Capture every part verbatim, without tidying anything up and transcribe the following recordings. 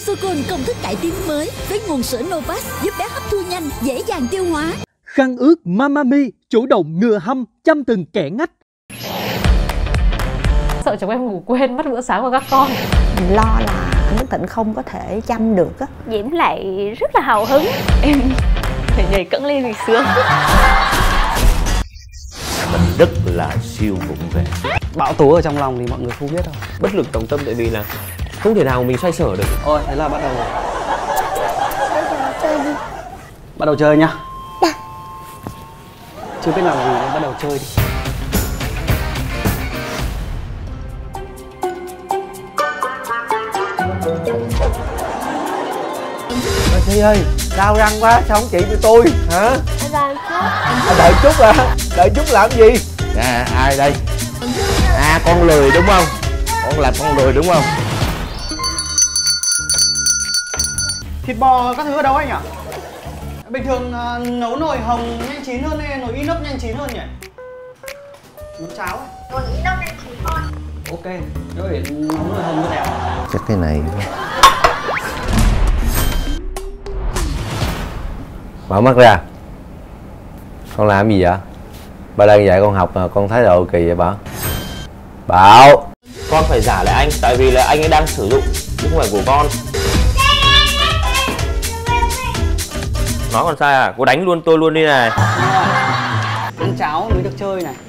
Isocol công thức cải tiến mới với nguồn sữa Novast giúp bé hấp thu nhanh, dễ dàng tiêu hóa. Khăn ướt Mamami chủ động ngừa hâm, chăm từng kẽ ngách. Sợ chồng em ngủ quên mất bữa sáng của các con. Mình lo là anh Đức Thịnh không có thể chăm được á. Diễm lại rất là hào hứng. Em phải nhảy cẫng lên vì sướng. Mình rất là siêu vụng về. Bão tố ở trong lòng thì mọi người không biết đâu. Bất lực tổng tâm tại vì là không thể nào mình xoay sở được. Thôi, thế là bắt đầu. Bắt đầu chơi nhá. Chưa biết làm gì nên bắt đầu chơi đi. Thi ơi, đau răng quá, sao không chị với tôi hả? Đợi chút. À, đợi chút à? Đợi chút làm gì? À, ai đây? À, con lười đúng không? Con là con lười đúng không? Thịt bò các thứ ở đâu anh ạ? Bình thường uh, nấu nồi hồng nhanh chín hơn hay nồi inox nhanh chín hơn nhỉ? Nấu cháo ấy. Nồi inox nhanh chín hơn. Ok, nếu để nấu nồi hồng như thế nào? Chắc cái này. Mở mắt ra. Con làm gì vậy? Ba đang dạy con học mà con thái độ kỳ vậy Bảo? Bảo! Con phải giả lại anh, tại vì là anh ấy đang sử dụng, chứ không phải của con. Nói còn sai à? Cô đánh luôn tôi luôn đi này. Ăn cháo mới được chơi này.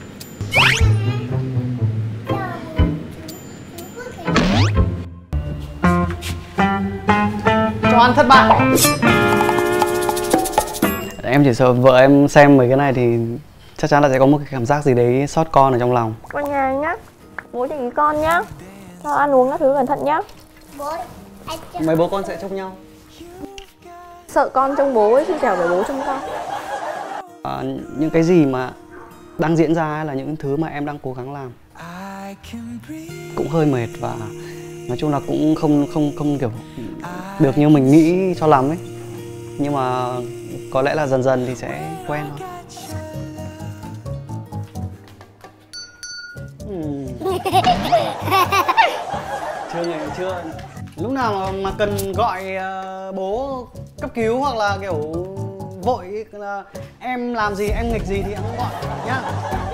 Cho ăn thất bại. Em chỉ sợ vợ em xem mấy cái này thì chắc chắn là sẽ có một cái cảm giác gì đấy xót con ở trong lòng. Con nhà nhá. Bố chỉ con nhá. Cho ăn uống các thứ cẩn thận nhá. Bố, anh trông... Mấy bố con sẽ trông nhau. Sợ con trông bố ấy chứ chả phải bố trông con. À, những cái gì mà đang diễn ra là những thứ mà em đang cố gắng làm. Cũng hơi mệt và nói chung là cũng không không không kiểu được như mình nghĩ cho lắm ấy. Nhưng mà có lẽ là dần dần thì sẽ quen thôi. Hmm. Chưa ngày chưa. Lúc nào mà, mà cần gọi uh, bố cấp cứu hoặc là kiểu vội là em làm gì em nghịch gì thì em cũng gọi nhá.